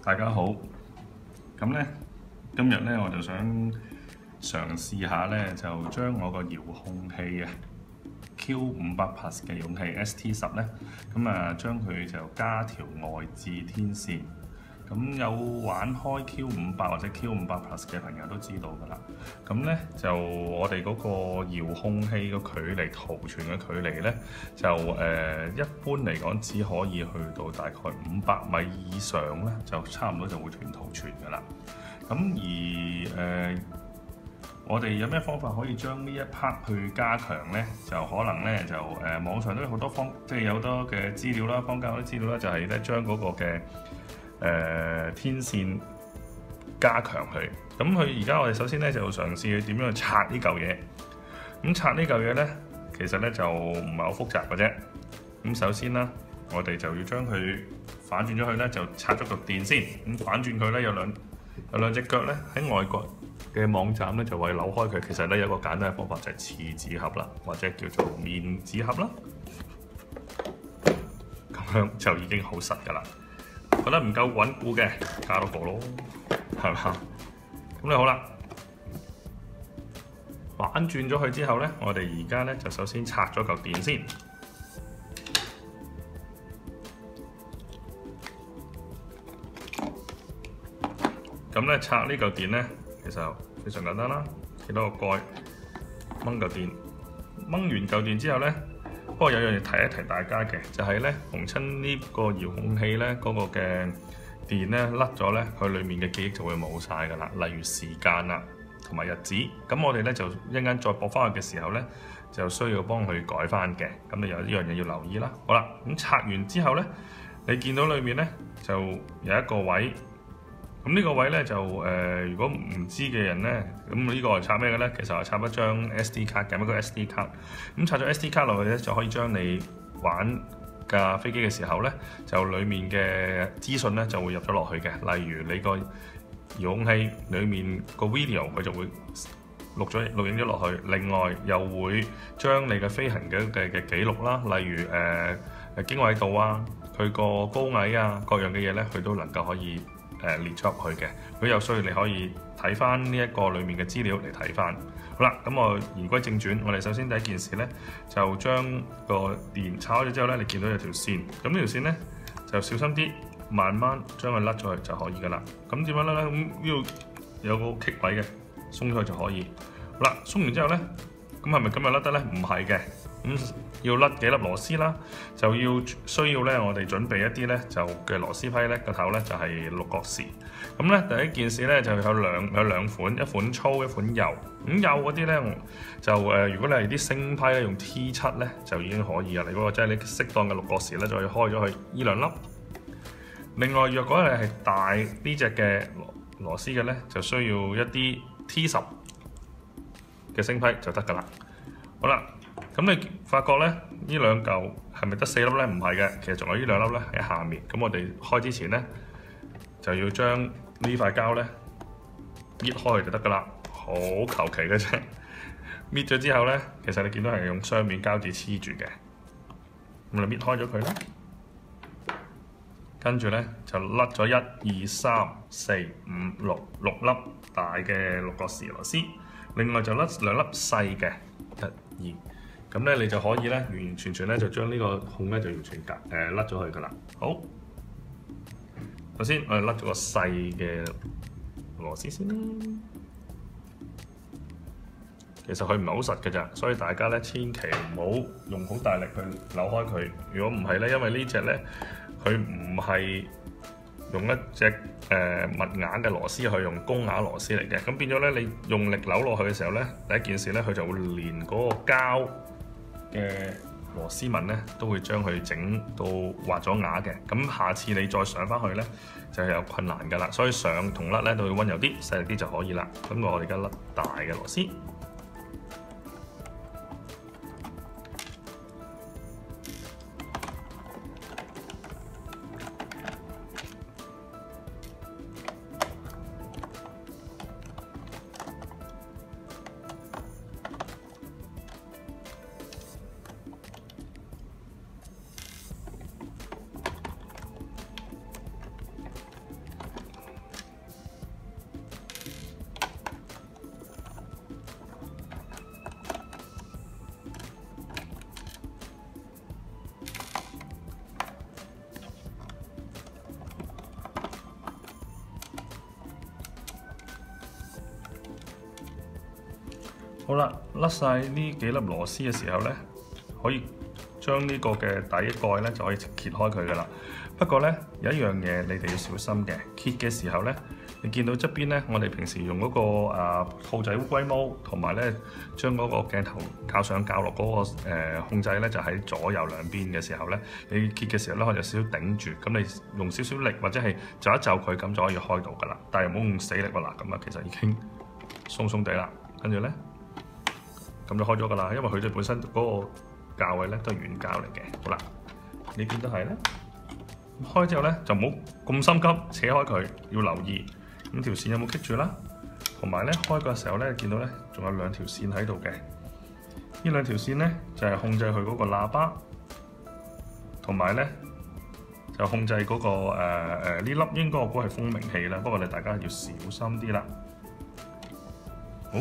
大家好，咁咧今日咧我就想嘗試下咧，就將我個遙控器啊 Q500 Plus 嘅遙控器 ST10咧，將佢就加條外置天線。咁有玩開 Q500 或者 Q500 Plus 嘅朋友都知道㗎啦。咁咧就我哋嗰個遙控器個距離圖傳嘅距離咧，就一般嚟講只可以去到大概500米以上咧，就差唔多就會斷圖傳㗎啦。咁我哋有咩方法可以將呢一 part 去加強咧？就可能咧就網上都有好多即係有好多嘅資料啦，坊間嗰啲資料啦，就係咧將嗰個嘅天線加強佢。咁而家我哋首先咧就嘗試去點樣去拆呢嚿嘢。咁拆呢嚿嘢咧，其實咧就唔係好複雜嘅啫。咁首先啦，我哋就要將佢反轉咗去咧，就拆咗個電先。咁反轉佢咧有兩隻腳咧，喺外國嘅網站咧就為扭開佢。其實咧有一個簡單嘅方法就係廁紙盒啦，或者叫做面紙盒啦。咁樣就已經好實㗎啦。覺得唔夠穩固嘅，加多個咯，係嘛？咁你好啦，反轉咗佢之後咧，我哋而家咧就首先拆咗嚿電先。咁咧拆呢嚿電咧，其實非常簡單啦，揭多個蓋，掹嚿電，掹完嚿電之後咧。不過有樣嘢提一提大家嘅，就係咧逢親呢個遙控器咧嗰個嘅電咧甩咗咧，佢裡面嘅記憶就會冇晒㗎啦。例如時間啦，同埋日子。咁我哋咧就一陣間再駁翻去嘅時候咧，就需要幫佢改翻嘅。咁你有呢樣嘢要留意啦。好啦，咁拆完之後咧，你見到裏面咧就有一個位。咁呢個位咧就如果唔知嘅人咧，咁呢個係插咩嘅咧？其實係插一張 SD 卡嘅，一個 SD 卡。咁插咗 SD 卡落去咧，就可以將你玩架飛機嘅時候咧，就裡面嘅資訊咧就會入咗落去嘅。例如你個遙控器裡面個 video 佢就會錄影咗落去。另外又會將你嘅飛行嘅記錄啦，例如經緯度啊、佢個高矮啊各樣嘅嘢咧，佢都能夠可以列出入去嘅。如果有需要，你可以睇翻呢一個裡面嘅資料嚟睇翻。好啦，咁我言歸正傳，我哋首先第一件事咧，就將個電拆開咗之後咧，你見到有條線，咁呢條線咧就小心啲，慢慢將佢甩咗去就可以噶啦。咁點樣甩咧？咁呢度有個棘位嘅，鬆咗佢就可以。好啦，鬆完之後咧，咁係咪今日甩得咧？唔係嘅。咁要甩幾粒螺絲啦，就需要咧，我哋準備一啲咧就嘅螺絲批咧，個頭咧就係六角匙。咁咧第一件事咧就有兩款，一款粗一款幼。咁幼嗰啲咧就如果你係啲星批咧，用 T7 咧就已經可以啊。你嗰個即係你適當嘅六角匙咧，就可以開咗佢呢兩粒。另外，若果你係大呢隻嘅螺絲嘅咧，就需要一啲 T10嘅星批就得㗎啦。好啦。咁你發覺咧，呢兩嚿係咪得4粒咧？唔係嘅，其實仲有呢兩粒咧喺下面。咁我哋開之前咧，就要將呢塊膠咧搣開佢就得㗎啦，好求其嘅啫。搣咗之後咧，其實你見到係用雙面膠紙黐住嘅。咁你搣開咗佢啦，跟住咧就甩咗1、2、3、4、5、6粒大嘅六角匙螺絲，另外就甩兩粒細嘅1、2。咁咧，你就可以咧，完完全全咧就將呢個孔咧就完全甩咗佢㗎啦。好，首先我哋甩咗個細嘅螺絲先啦。其實佢唔係好實嘅咋，所以大家咧千祈唔好用好大力去扭開佢。如果唔係咧，因為呢隻咧佢唔係用一隻密瓦嘅螺絲，去用公瓦螺絲嚟嘅。咁變咗咧，你用力扭落去嘅時候咧，第一件事咧，佢就會連嗰個膠嘅螺絲紋咧都會將佢整到滑咗瓦嘅。咁下次你再上翻去咧就係有困難㗎啦。所以上同甩咧都要溫柔啲、細力啲就可以啦。咁我哋而家甩大嘅螺絲。 好啦，甩晒呢幾粒螺絲嘅時候咧，可以將呢個嘅底蓋咧就可以揭開佢噶啦。不過咧有一樣嘢你哋要小心嘅，揭嘅時候咧，你見到側邊咧，我哋平時用嗰個兔仔烏龜毛，同埋咧將嗰個鏡頭較上較落嗰個控制咧，就喺左右兩邊嘅時候咧，你揭嘅時候咧，可以有少少頂住，咁你用少少力或者係就一就佢咁就可以開到噶啦。但係唔好用死力喎嗱，咁啊其實已經鬆鬆地啦，跟住咧咁就開咗噶啦，因為佢哋本身嗰個膠位咧都係軟膠嚟嘅。好啦，呢邊都係咧。開之後咧就唔好咁心急扯開佢，要留意咁條線有冇棘住啦。同埋咧開嘅時候咧，見到咧仲有兩條線喺度嘅。呢兩條線咧就係控制佢嗰個喇叭，同埋咧就控制嗰個呢粒應該我估係蜂鳴器啦。不過你大家要小心啲啦。好，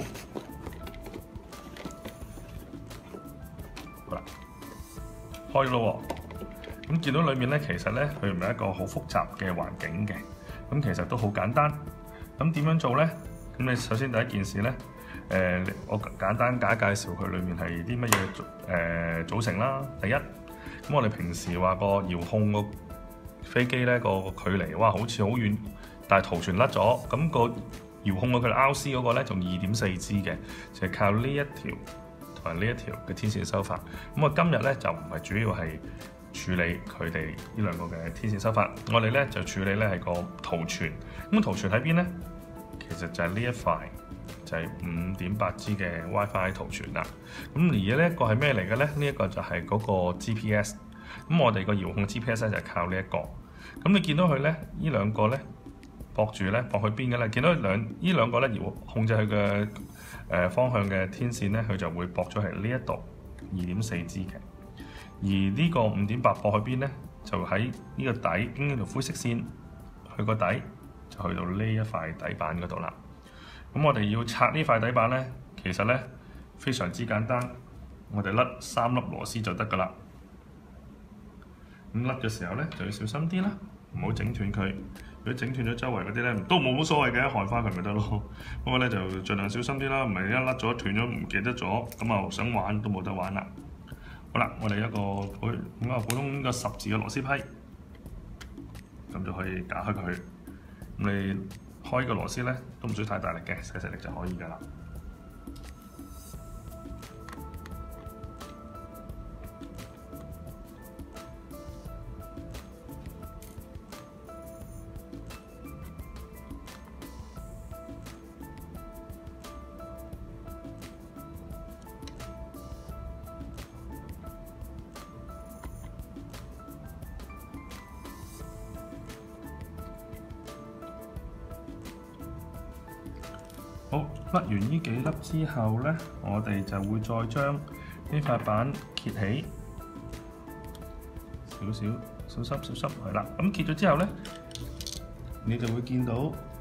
好啦，開咗咯喎。咁見到裏面咧，其實咧佢唔係一個好複雜嘅環境嘅，咁其實都好簡單。咁點樣做咧？咁你首先第一件事咧，我簡單介紹佢裏面係啲乜嘢組成啦。第一，咁我哋平時話個遙控個飛機咧個距離，哇好似好遠，但係圖傳甩咗。咁個遙控個佢 RC 嗰個咧仲2.4 G 嘅，就係靠呢一條同埋呢一條嘅天線收發。咁我今日咧就唔係主要係處理佢哋呢兩個嘅天線收發，我哋咧就處理咧係個圖傳。咁圖傳喺邊咧？其實就係呢一塊，就係5.8 G 嘅 WiFi 圖傳啦。咁而呢一個係咩嚟嘅咧？呢一個就係嗰個 GPS。咁我哋個遙控 GPS 咧就係靠呢一個。咁你見到佢咧，呢兩個咧駁住咧，駁去邊嘅咧？見到呢兩個咧遙控制佢嘅方向嘅天線咧，佢就會駁咗喺呢一度2.4 G 嘅。而呢個5.8駁去邊咧？就喺呢個底經呢條灰色線去個底，就去到呢一塊底板嗰度啦。咁我哋要拆呢塊底板咧，其實咧非常之簡單，我哋甩3粒螺絲就得㗎啦。咁甩嘅時候咧就要小心啲啦，唔好整斷佢。如果整斷咗周圍嗰啲咧，都冇所謂嘅，焊翻佢咪得咯。不過咧就盡量小心啲啦，唔係一甩咗斷咗唔記得咗，咁啊想玩都冇得玩啦。好啦，我哋一個普通個10字嘅螺絲批，咁就可以打開佢。咁你開個螺絲咧都唔需要太大力嘅，細力就可以㗎啦。好，甩完呢幾粒之後咧，我哋就會再將呢塊板揭起，小心，係啦。咁揭咗之後咧，你就會見到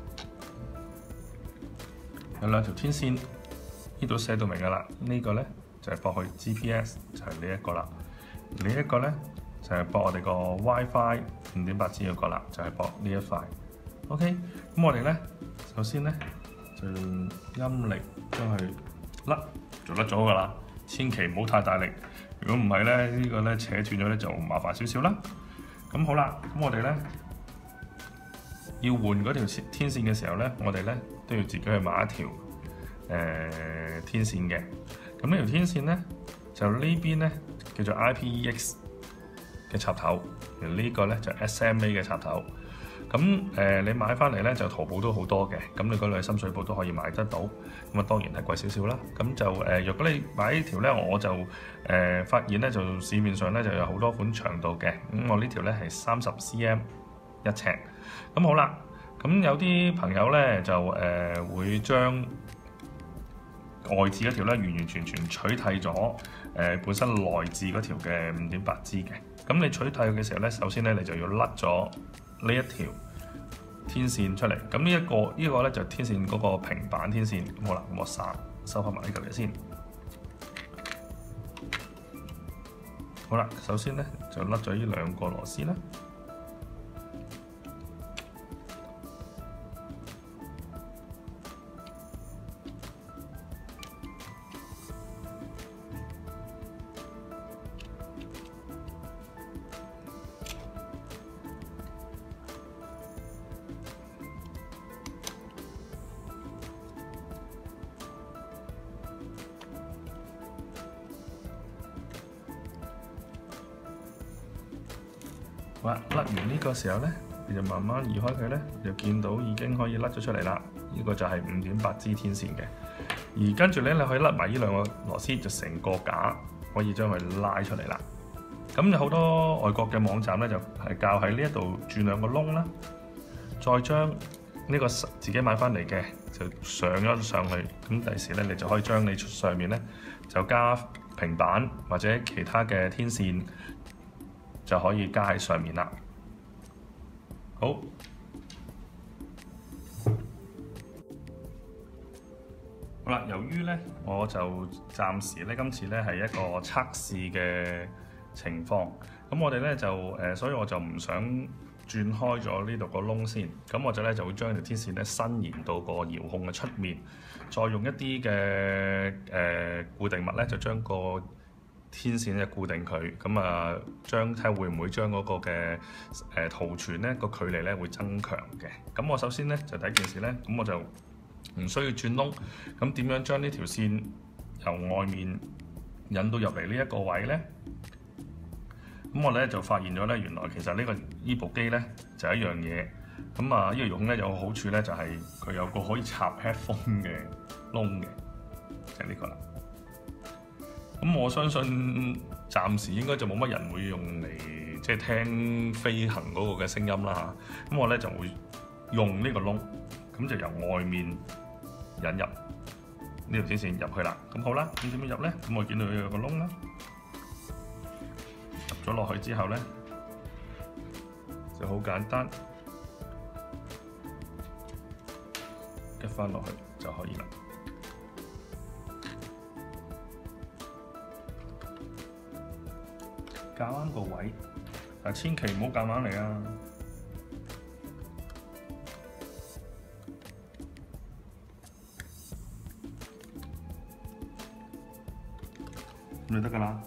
有兩條天線，呢度寫到明㗎啦。呢個咧就係駁去 GPS，就係呢一個啦。呢一個咧就係駁我哋個 WiFi 5.8 G 嗰個啦，就係駁呢一塊。OK，咁我哋咧首先咧，就用陰力將佢就甩咗㗎啦，千祈唔好太大力。如果唔係咧，呢個咧扯斷咗咧就麻煩少少啦。咁好啦，咁我哋咧要換嗰條天線嘅時候咧，我哋咧都要自己去買一條天線嘅。咁呢條天線咧就呢邊咧叫做 IPEX 嘅插頭，而呢個咧就 SMA 嘅插頭。咁你買翻嚟咧就淘寶都好多嘅，咁你嗰度喺深水埗都可以買得到，咁啊當然係貴少少啦。咁就若果你買呢條咧，我就發現咧就市面上咧就有好多款長度嘅，咁我呢條咧係30 cm 1尺。咁好啦，咁有啲朋友咧就會將外置嗰條咧完全取替咗本身內置嗰條嘅5.8 G 嘅。咁你取替嘅時候咧，首先咧你就要甩咗呢一條天線出嚟。咁呢個咧就天線嗰個平板天線。好啦，咁我收翻埋呢嚿嘢先。好啦，首先咧就甩咗呢兩個螺絲啦。 好啦，甩完呢個時候咧，你就慢慢移開佢咧，就見到已經可以甩咗出嚟啦。呢個就係5.8支天線嘅。而跟住咧，你可以甩埋呢兩個螺絲，就成個架可以將佢拉出嚟啦。咁有好多外國嘅網站咧，就係教喺呢一度轉兩個窿啦，再將呢個自己買翻嚟嘅就上咗上去。咁第時咧，你就可以將你上面咧就加平板或者其他嘅天線，就可以加喺上面啦。好。好啦，由於咧，我就暫時咧，今次咧係一個測試嘅情況，咁我哋咧就所以我就唔想轉開咗呢度個窿先，咁我就會將條天線咧伸延到個遙控嘅出面，再用一啲嘅固定物咧，就將個天線咧固定佢，咁啊睇下會唔會將嗰個嘅圖傳咧個距離咧會增強嘅。咁我首先咧就第一件事咧，咁我就唔需要轉窿，咁點樣將呢條線由外面引到入嚟呢一個位呢？咁我咧就發現咗咧，原來其實呢部機咧就係一樣嘢。咁啊，呢個遙控咧有個好處咧，就係佢有個可以插 headphone 嘅窿嘅，就係呢個啦。咁我相信暫時應該就冇乜人會用嚟即係聽飛行嗰個嘅聲音啦嚇。咁我咧就會用呢個窿，咁就由外面引入呢條天線入去啦。咁好啦，咁點樣入咧？咁我見到有個窿啦，入咗落去之後咧，就好簡單，吉翻落去就可以啦。校啱個位，但千祈唔好夾硬嚟啊！咁就得㗎啦。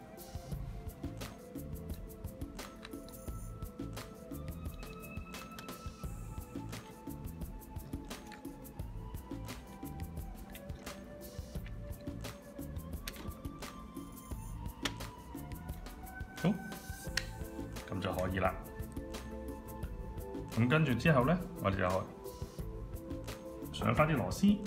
好，咁就可以啦。咁跟住之後咧，我哋就上翻啲螺絲。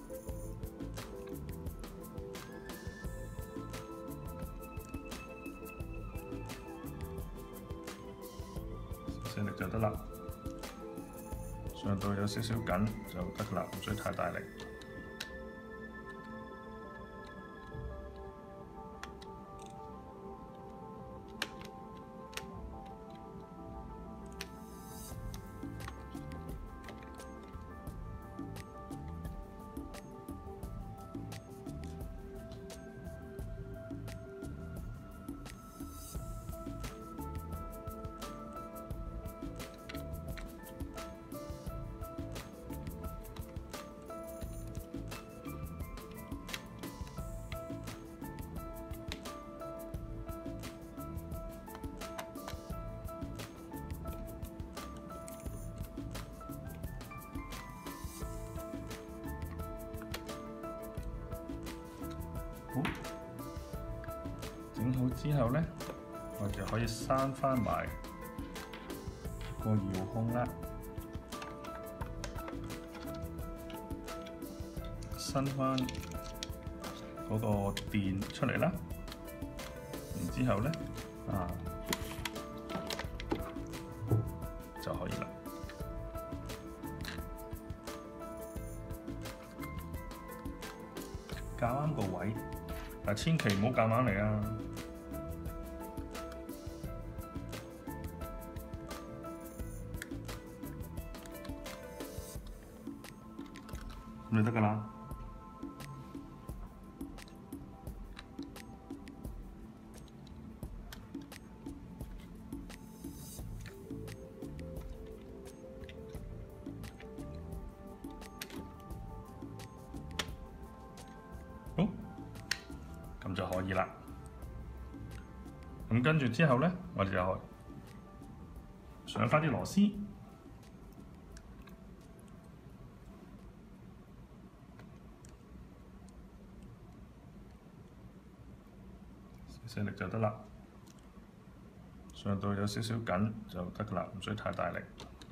細力就得啦，上到有少少緊就得啦，唔需要太大力。好，整好之後咧，我就可以閂翻埋個遙控啦，伸翻嗰個電出嚟啦，然之後咧就可以啦。校啱個位，但千祈唔好夾硬嚟啊！咁就得㗎啦。好，咁就可以啦。咁跟住之後咧，我哋就上翻啲螺絲，細力就得啦。 上到有少少緊就得㗎啦，唔需要太大力。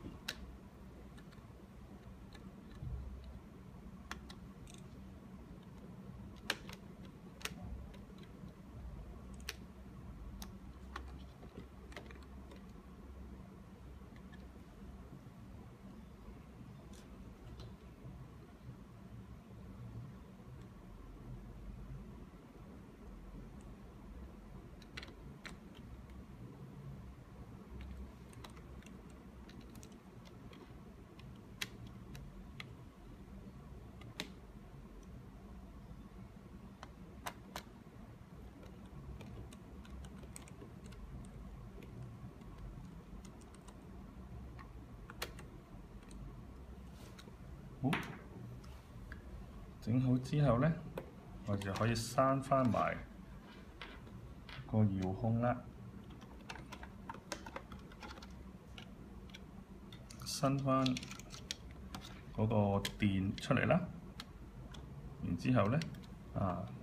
好，整好之後呢，我就可以閂翻埋個遙控啦，伸翻嗰個電出嚟啦，然之後呢，